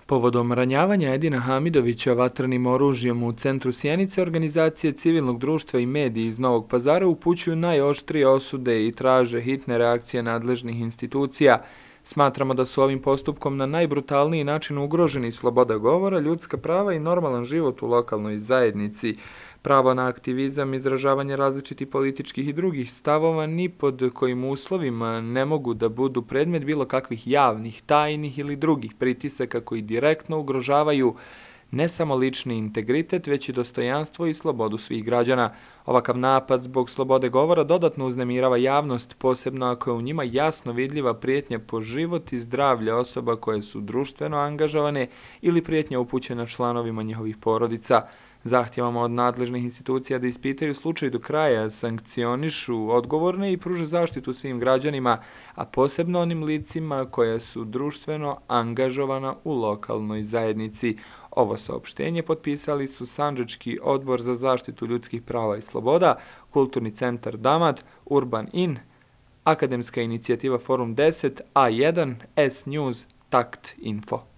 Povodom ranjavanja Edina Hamidovića vatrenim oružjem u centru Sjenice, organizacije civilnog društva i mediji iz Novog Pazara upućuju najoštrije osude i traže hitne reakcije nadležnih institucija. Smatramo da su ovim postupkom na najbrutalniji način ugroženi sloboda govora, ljudska prava i normalan život u lokalnoj zajednici. Pravo na aktivizam, izražavanje različitih političkih i drugih stavova ni pod kojim uslovima ne mogu da budu predmet bilo kakvih javnih, tajnih ili drugih pritisaka koji direktno ugrožavaju ne samo lični integritet, već i dostojanstvo i slobodu svih građana. Ovakav napad zbog slobode govora dodatno uznemirava javnost, posebno ako je u njima jasno vidljiva prijetnja po život i zdravlje osoba koje su društveno angažovane ili prijetnja upućena članovima njihovih porodica. Zahtijevamo od nadležnih institucija da ispitaju slučaj do kraja, sankcionišu odgovorne i pruže zaštitu svim građanima, a posebno onim licima koja su društveno angažovana u lokalnoj zajednici. Ovo saopštenje potpisali su Sandžački odbor za zaštitu ljudskih prava i sloboda, Kulturni centar Damat, Urban In, Akademska inicijativa Forum 10, A1, S News, Takt Info.